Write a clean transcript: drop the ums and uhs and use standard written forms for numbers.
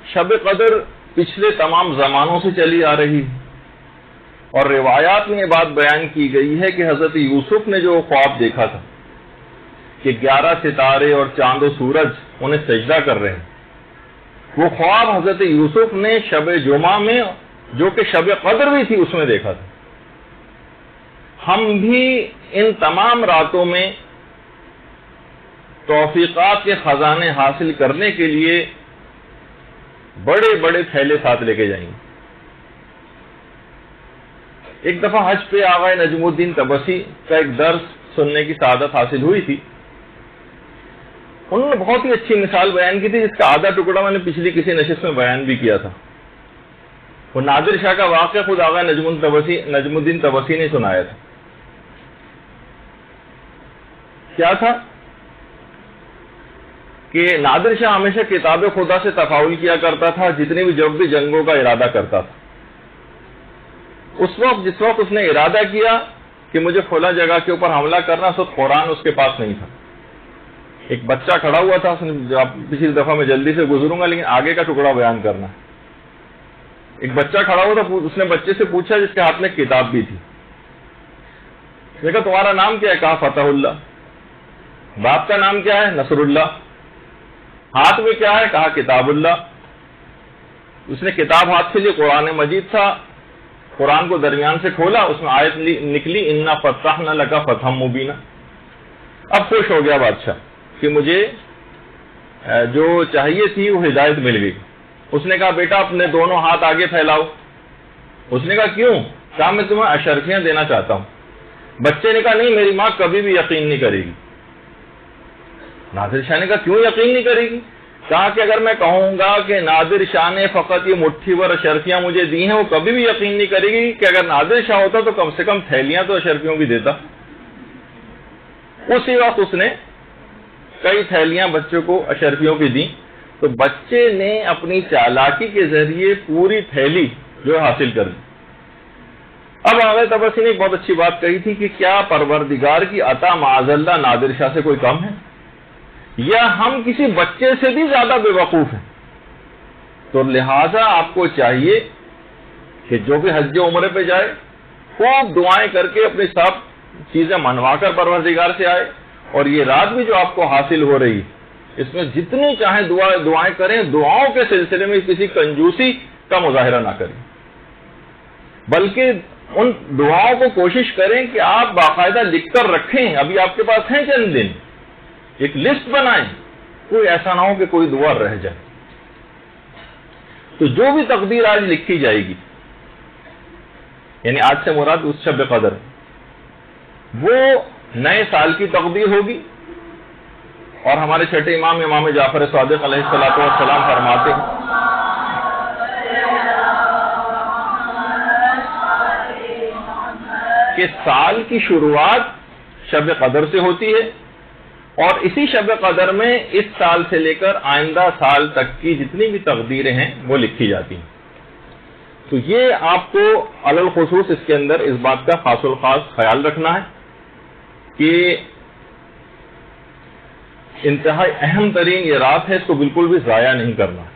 شب قدر پچھلے تمام زمانوں سے چلی آ رہی ہے، اور روایات میں یہ بات بیان کی گئی ہے کہ حضرت یوسف نے جو خواب دیکھا تھا کہ 11 ستارے اور چاند و سورج انہیں سجدہ کر رہے ہیں، وہ خواب حضرت یوسف نے شب جمعہ میں، جو کہ شب قدر بھی تھی، اس میں دیکھا تھا۔ ہم بھی ان تمام راتوں میں توفیقات کے خزانے حاصل کرنے کے لیے بڑے بڑے تھیلے ساتھ لے کے جائیں گے۔ ایک دفعہ حج پہ آغا نجم الدین طبسی کا ایک درس سننے کی سعادت حاصل ہوئی تھی۔ انہوں نے بہت ہی اچھی مثال بیان کی تھی، جس کا آدھا ٹکڑا میں نے پچھلی کسی نشست میں بیان بھی کیا تھا۔ وہ نادر شاہ کا واقعہ خود آغا نجم الدین طبسی نے سنایا تھا۔ کیا تھا کہ نادر شاہ ہمیشہ کتاب خدا سے تفاعل کیا کرتا تھا، جب بھی جنگوں کا ارادہ کرتا تھا۔ جس وقت اس نے ارادہ کیا کہ مجھے فلاں جگہ کے اوپر حملہ کرنا، اس وقت قرآن اس کے پاس نہیں تھا۔ ایک بچہ کھڑا ہوا تھا، پچھلی دفعہ میں جلدی سے گزروں گا لیکن آگے کا ٹکڑا بیان کرنا ہے۔ ایک بچہ کھڑا ہوا تھا، اس نے بچے سے پوچھا جس کے ہاتھ میں کتاب بھی تھی، اس نے کہا تمہارا نام کیا ہے؟ کہا فتح اللہ۔ باپ کا نام کیا ہے؟ نصر اللہ۔ ہاتھ میں کیا ہے؟ کہا کتاب اللہ۔ اس نے کتاب ہاتھ سے لی، قرآن مجید تھا، قرآن کو درمیان سے کھولا، اس میں آیت نکلی انا فتحنا لک فتحا مبینا۔ اب خوش ہو گیا بادشاہ کہ مجھے جو چاہیے تھی وہ ہدایت مل گئی۔ اس نے کہا بیٹا اپنے دونوں ہاتھ آگے پھیلاؤ۔ اس نے کہا کیوں؟ کہا میں تمہیں اشرفیاں دینا چاہتا ہوں۔ بچے نے کہا نہیں، میری ماں کبھی بھی یقین نہیں کرے گی۔ نادر شاہ نے کہا کیوں یقین نہیں کرے گی؟ کہا کہ اگر میں کہوں گا کہ نادر شاہ نے فقط یہ مٹھی بھر اشرفیاں مجھے دی ہیں، وہ کبھی بھی یقین نہیں کرے گی کہ اگر نادر شاہ ہوتا تو کم سے کم تھیلیاں تو اشرفیوں کی دیتا۔ اسی وقت اس نے کئی تھیلیاں بچوں کو اشرفیوں کی دیں، تو بچے نے اپنی چالاکی کے ذریعے پوری تھیلی جو حاصل کر دی۔ اب آغا طبسی نے ایک بہت اچھی بات کہی تھی کہ کیا پروردگار کی عطا معاذ اللہ نادر شاہ سے کوئی کم ہے، یا ہم کسی بچے سے بھی زیادہ بے وقوف ہیں؟ تو لہذا آپ کو چاہیے کہ جو بھی حج عمرے پہ جائے خوب دعائیں کر کے اپنی سب چیزیں منوا کر پروردگار سے آئے، اور یہ رات بھی جو آپ کو حاصل ہو رہی اس میں جتنی چاہیں دعائیں کریں، دعاؤں کے سلسلے میں کسی کنجوسی کا مظاہرہ نہ کریں، بلکہ ان دعاؤں کو کوشش کریں کہ آپ باقاعدہ لکھ کر رکھیں۔ ابھی آپ کے پاس ہیں چند دن، ایک لسٹ بنائیں، کوئی ایسا نہ ہو کہ کوئی دعا رہ جائے۔ تو جو بھی تقدیر آج لکھی جائے گی، یعنی آج سے مراد اس شب قدر، وہ نئے سال کی تقدیر ہوگی۔ اور ہمارے چھٹے امام جعفر صادق علیہ السلام فرماتے ہیں کہ سال کی شروعات شب قدر سے ہوتی ہے، اور اسی شب قدر میں اس سال سے لے کر آئندہ سال تک کی جتنی بھی تقدیریں ہیں وہ لکھی جاتی ہیں۔ تو یہ آپ کو علی الخصوص اس کے اندر اس بات کا خاص الخاص خیال رکھنا ہے کہ انتہائی اہم ترین یہ رات ہے، اس کو بالکل بھی ضائع نہیں کرنا۔